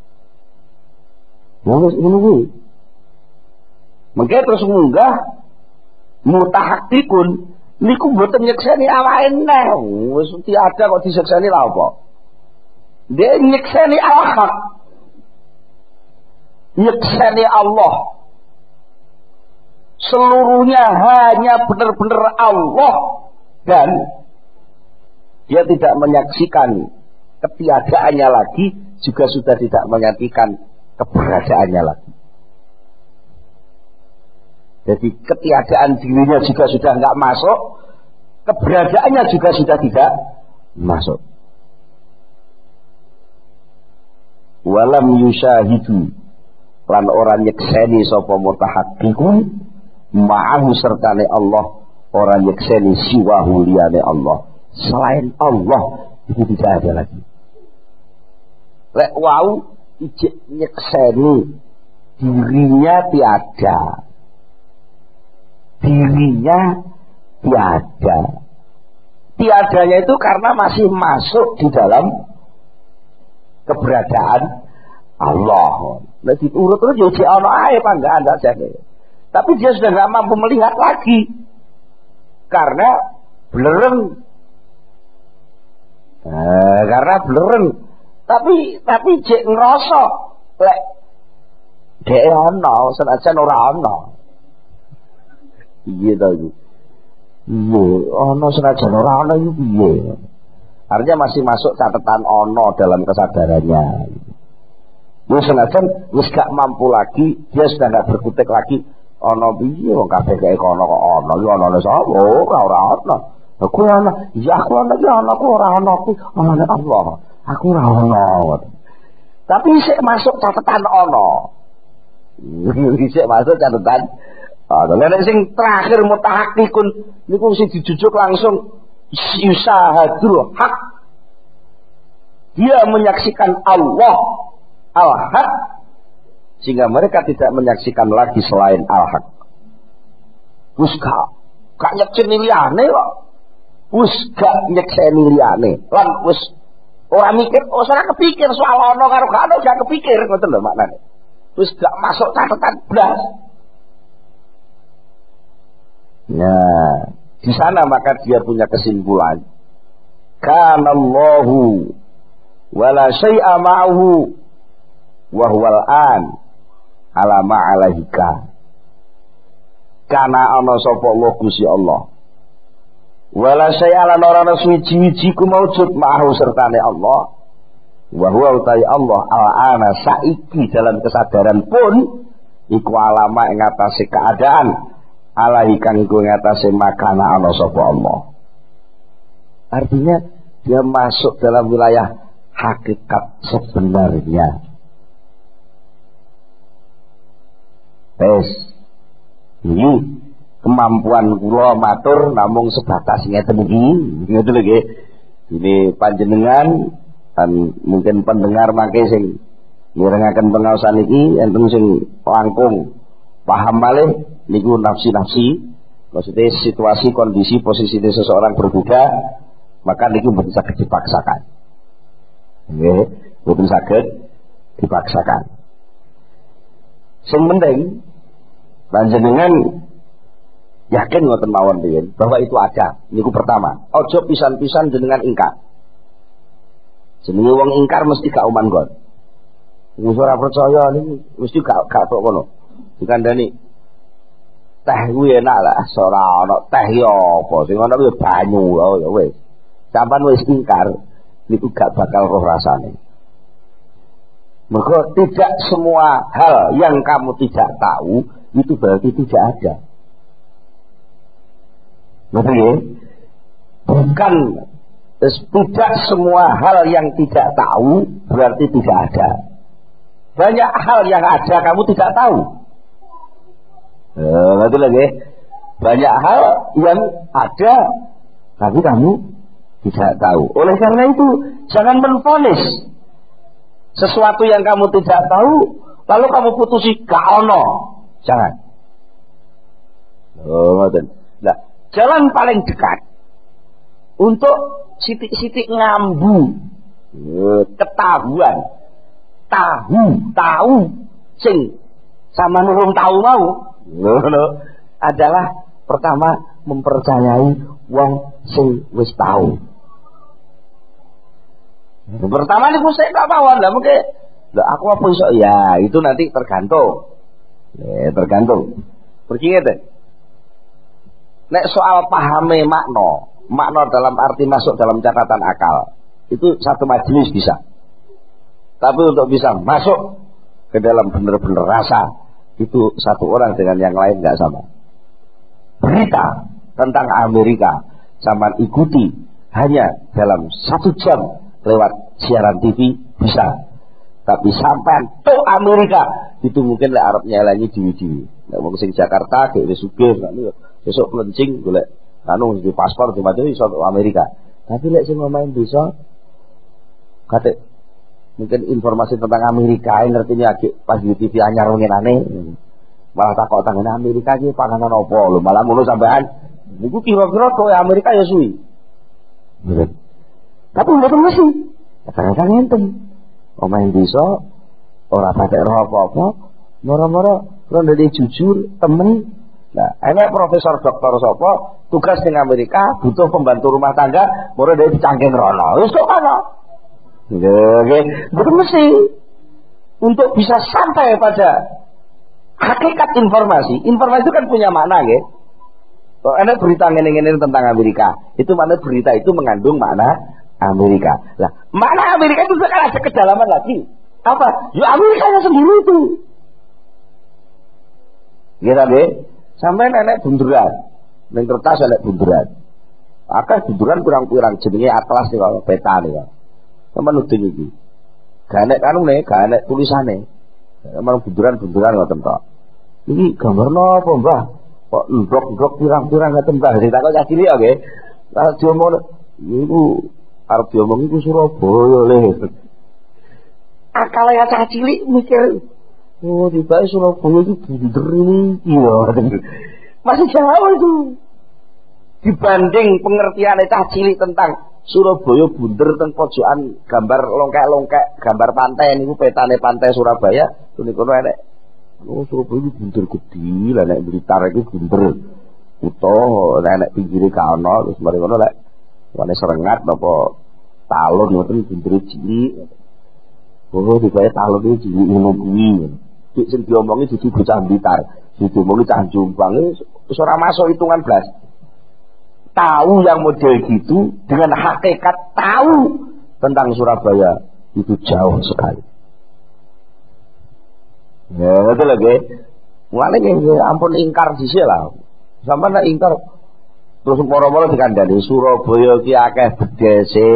Wong ngono. Mengke terus munggah mutahaqqiqun niku mboten nyekseni awake neh. Wis tiada kok disekseni lha apa? Dia nyekseni al-haq. Nyekseni Allah. Seluruhnya hanya benar-benar Allah dan dia tidak menyaksikan ketiadaannya lagi, juga sudah tidak menyaksikan keberadaannya lagi. Jadi ketiadaan dirinya juga sudah enggak masuk, keberadaannya juga sudah tidak masuk. Walam yushahidu lan orang nyekseni sapa mutahaqqiqun ma'ahu sertane Allah, orang nyekseni siwahu liyane Allah. Selain Allah itu tidak ada lagi. Lek wau ijek nyekseni dirinya tiada, dirinya tiada. Tiadanya itu karena masih masuk di dalam keberadaan Allah. Nah diurut-urut ya di ana ae panggaan tak jane. Tapi dia sudah nggak mampu melihat lagi karena blereng. Nah, karena blereng. Tapi tapi jek ngrasa lek dhek ana senajan ora ana. Piye ta iki? Iya, ana senajan ora ana iki piye? Artinya masih masuk catatan ana dalam kesadarannya. Wis senajan wis gak mampu lagi, dia sudah enggak berkutik lagi ana piye wong kabeh kaya kono kok ana, yo ana sapa? Ora ora ana. Aku ana, ya aku ana iki ana aku ora ana aku ana Allah. Aku ora ana. Tapi sik masuk catatan ana. Dhisik masuk catatan. Ah, nek sing terakhir mutahaqqiqun niku sing dijujuk langsung yusahadul haq. Dia menyaksikan Allah al-haq sehingga mereka tidak menyaksikan lagi selain al-haq. Wis gak gak nyekseni liyane kok. Wis gak nyekseni liyane. Lan wis ora mikir, ora kepikir soal ana karo gak ana, gak kepikir ngoten lho maknane. Wis gak masuk catatan blas. Nah, di sana maka dia punya kesimpulan. Kanallahu wala syai'a ma'ahu wa huwal an ala ma'alahika. Kana ana sapa Allah Gusti Allah. Wala syai'a lan ora ana suwiji-wiji ku maujud ma'ahu sertane Allah. Wa huwa utai Allah al-ana saiki dalam kesadaran pun iku alama ing atase keadaan alahi kang iku ing atase makana ana sapa Allah. Artinya dia masuk dalam wilayah hakikat sebenarnya. Wes, ini kemampuan kula matur namung sebatas ngeten iki, ngeten lho nggih. Ini panjenengan dan mungkin pendengar mangke sing mirengaken pengaosan iki enten sing langkung paham malih niku nafsi-nafsi, maksudnya situasi, kondisi, posisi seseorang berbeda, maka niku mboten saged dipaksakan. Nggih, mboten saged dipaksakan. Sing penting panjenengan yakin ngoten mawon riyen bahwa itu ada. Niku pertama. Ojo pisan-pisan jenengan ingkar. Jenenge wong ingkar mesti gak uman gon. Wis ora percaya niku mesti gak gak kok ngono. Dikandani teh kuwi enak lah, ora ana teh ya apa, sing ana kuwi banyu ya wis. Sampeyan wis ingkar niku gak bakal roh rasane. Maka tidak semua hal yang kamu tidak tahu itu berarti tidak ada. Betul ya? Bukan tidak semua hal yang tidak tahu berarti tidak ada. Banyak hal yang ada kamu tidak tahu. Eh, betul lagi. Banyak hal yang ada tapi kamu tidak tahu. Oleh karena itu jangan menvonis sesuatu yang kamu tidak tahu lalu kamu putusi gak ono. Jangan. Oh, betul. Nah, jalan paling dekat untuk sitik-sitik ngambu ketahuan tahu tahu sing sama nurung tahu mau adalah pertama mempercayai wong sing wis tahu. Pertama niku sik gak mawon lah mungkin lho aku apa iso ya itu nanti tergantung. Ya tergantung. Pergi ngeten. Nek soal pahame makna, makna dalam arti masuk dalam catatan akal, itu satu majelis bisa. Tapi untuk bisa masuk ke dalam benar-benar rasa, itu satu orang dengan yang lain nggak sama. Berita tentang Amerika sama ikuti hanya dalam satu jam lewat siaran T V bisa. Tapi sampai to Amerika itu mungkin lek arep nyelengi diwi-diwi. Nek wong sing Jakarta dhek wis sugih besok pelencing golek anu di paspor di macam iso Amerika. Tapi lek sing omahe desa kate mungkin informasi tentang Amerika ngertine agek pas di T V anyar ngenane malah takok tangane Amerika iki panganan apa lho malah ngono sampean niku kira-kira kowe Amerika ya suwi. Tapi mboten mesti. Kadang-kadang ngenten. Omahe desa ora patek roh apa-apa, moro-moro rondene jujur, temen. Nah, enek profesor doktor sapa tugas ning Amerika butuh pembantu rumah tangga, moro dhek dicangking rono. Wis kok ana. Nggih, mboten mesti. Untuk bisa sampai pada hakikat informasi, informasi itu kan punya makna nggih. Kok enek berita ngene-ngene tentang Amerika, itu makna berita itu mengandung makna Amerika. Lah, mana Amerika itu kan ada kedalaman lagi. Apa? Ya Amerikanya sendiri itu. Gitu deh. Sampai nenek bunderan. Ning kertas nenek bunderan. Akeh bunderan kurang-kurang jenenge atlas nih kalau peta nih. Temen udah iki. Gak enek kanune, gak enek tulisane. Emang bunderan-bunderan ngoten tok. Iki gambar napa, Mbah? Kok ndrok-ndrok pirang-pirang ngoten, Mbah? Ditakon cah cilik nggih. Lah diomong niku arep diomong iku Surabaya le. Akale cah cilik mikir, oh tiba Surabaya itu bunder iki lho. Masih jauh itu. Dibanding pengertian cah cilik tentang Surabaya bunder teng pojokan gambar longkek-longkek, gambar pantai niku petane pantai Surabaya, niku enek. Oh Surabaya iki bunder gedhi, lah nek Blitar iki bunder. Utuh nek pinggire ka ono, terus mari ngono lek wane Serengat napa Talun ngoten bundere cilik. Oh dibae Talun iki cilik ngono kuwi. Sik sing diomongi dudu bocah Blitar, diomongi cah Jombang wis ora masuk hitungan blas. Tahu yang model gitu dengan hakikat tahu tentang Surabaya itu jauh sekali. Ya itu lagi. Mulane ampun ingkar dhisik lah. Sampeyan nek ingkar terus moro-moro dikandani Surabaya ki akeh bedese.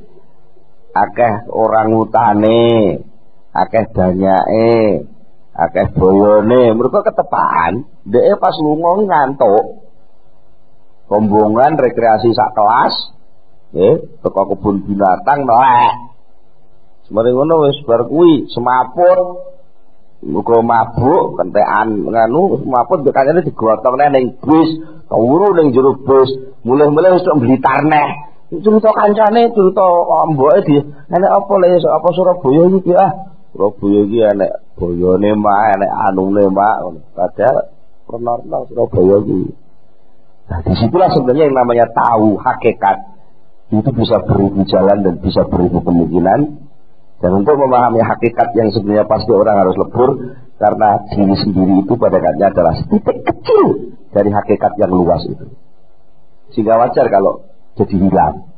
Akeh orang utane, akeh danyake, akeh boyone. Mergo ketepaan, dhek pas lunga ngantuk. Rombongan rekreasi sak kelas, nggih, teko kebun binatang melek. Semare ngono wis bar kuwi semaput. Muga mabuk kentekan nganu semaput mbek kancane digotokne ning bus, turu ning jero bus, mulih-mulih wis tok Blitar neh. Cerita kancane, cerita mboke di, enek apa le apa Surabaya iki ah. Surabaya iki enek boyone mah, enek anune mah ngono. Padahal pernah Surabaya iki. Nah, disitulah sebenarnya yang namanya tahu hakikat itu bisa beribu jalan dan bisa beribu kemungkinan. Dan untuk memahami hakikat yang sebenarnya pasti orang harus lebur, karena diri sendiri itu pada hakikatnya adalah titik kecil dari hakikat yang luas itu. Sehingga wajar kalau jadi hilang,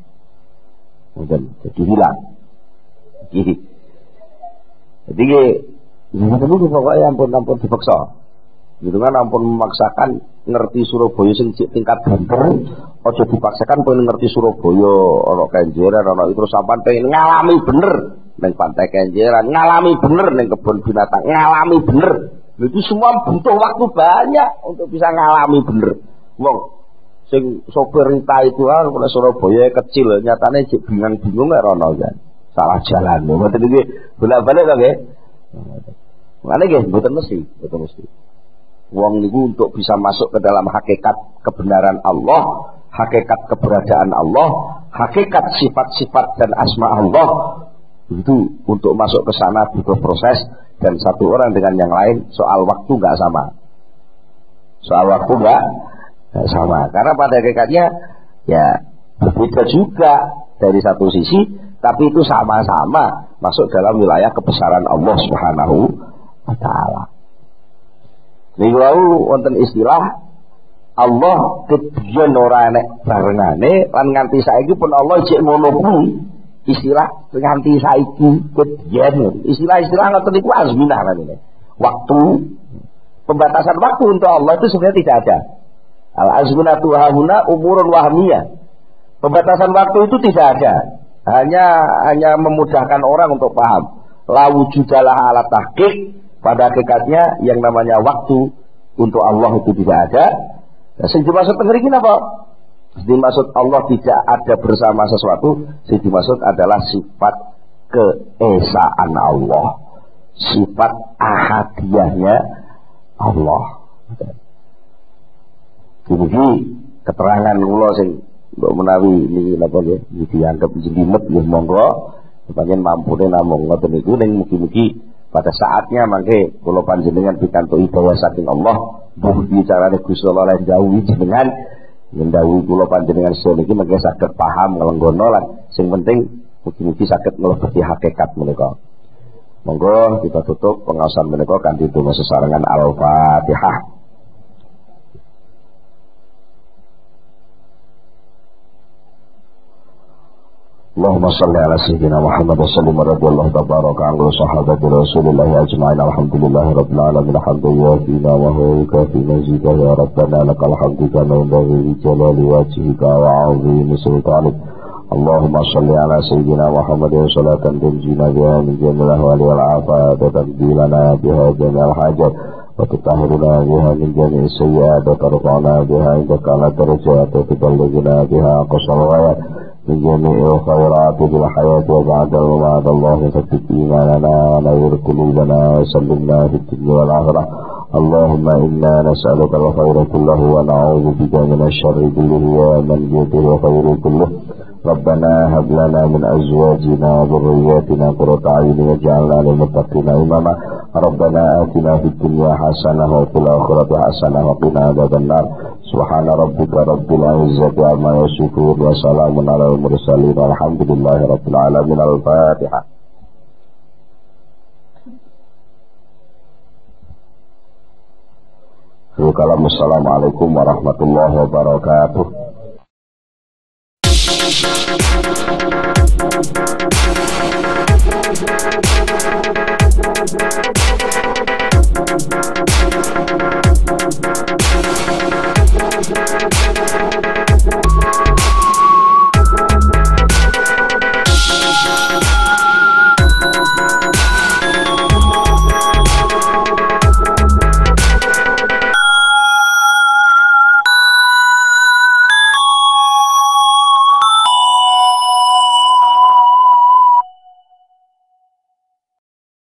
dan jadi hilang. Jadi, jadi, jadi pokoknya ampun-ampun dipaksa. Gitu kan ampun memaksakan ngerti Surabaya sing tingkat banter, aja dipaksakan pengen ngerti Surabaya ana Kenjeran ana itu, terus sampean pengen ngalami bener ning pantai Kenjeran, ngalami bener ning kebun binatang, ngalami bener. Itu semua butuh waktu banyak untuk bisa ngalami bener. Wong sing sopir Rita itu ah nek Surabaya kecil nyatane jek bingung-bingung nek rono kan. Salah jalan. Mboten iki bolak-balik to nggih. Ngene nggih mboten mesti, mboten mesti. Wong niku untuk bisa masuk ke dalam hakikat kebenaran Allah, hakikat keberadaan Allah, hakikat sifat-sifat dan asma Allah, itu untuk masuk ke sana butuh proses, dan satu orang dengan yang lain soal waktu nggak sama. Soal waktu nggak sama, karena pada hakikatnya ya berbeda juga dari satu sisi, tapi itu sama-sama masuk dalam wilayah kebesaran Allah Subhanahu wa Ta'ala. Niku wonten istilah Allah kedhiyen ora enek barengane lan nganti saiki pun Allah jek ngono kuwi. Istilah nganti saiki kedhiyen. Istilah-istilah ngoten niku azminah namanya. Waktu, pembatasan waktu untuk Allah itu sebenarnya tidak ada. Al-azminatu hauna umurun wahmiyah. Pembatasan waktu itu tidak ada. Hanya hanya memudahkan orang untuk paham. La wujudalah ala tahqiq. Pada hakikatnya yang namanya waktu untuk Allah itu tidak ada. Nah, sing dimaksud tengeri apa? Dimaksud Allah tidak ada bersama sesuatu. Sing dimaksud adalah sifat keesaan Allah, sifat ahadiyahnya Allah. Jadi keterangan kula sing mbok menawi niki napa nggih dianggap jelimet nggih monggo panjenengan mampune namung ngoten niku ning mugi-mugi pada saatnya mangke kula panjenengan pikantuk hidayah saking Allah, mbuh bicarane Gusti Allah lan dawuh jenengan, ndawuh kula panjenengan sedaya niki mangke saged paham nglenggono lan sing penting mugi-mugi saged nglebeti hakikat menika. Monggo kita tutup pengaosan menika kanthi donga sesarengan Al-Fatihah. Allahumma salli ala sayyidina Muhammad wa sallim wa radiyallahu tabaraka anhu sahabati Rasulillah ajma'in alhamdulillahi rabbil alamin hamdan yafina wa huwa kafi mazida ya rabbana lakal hamdu kama yanbaghi li jalali wajhika wa 'azimi sultanik اللهم صل على سيدنا محمد صلاة تنجينا بها من جميع الأهوال والعافات وتقضي لنا بها جميع الحاجات وتطهرنا بها من جميع السيئات وترفعنا بها عندك على الدرجات وتبلغنا بها أقصى الغايات من جميع الخيرات في الحياة وبعد الممات. اللهم ثبت إيماننا ونور قلوبنا وسلمنا في الدنيا والآخرة. اللهم إنا نسألك الخير كله ونعوذ بك من الشر كله ومن بيده الخير كله. ربنا هب لنا من أزواجنا وذرياتنا قرة أعين واجعلنا للمتقين إماما. ربنا آتنا في الدنيا حسنة وفي الآخرة حسنة وقنا عذاب النار. سبحان ربك رب العزة عما يصفون وسلام على المرسلين والحمد لله رب العالمين. الفاتحة. Assalamualaikum warahmatullahi wabarakatuh.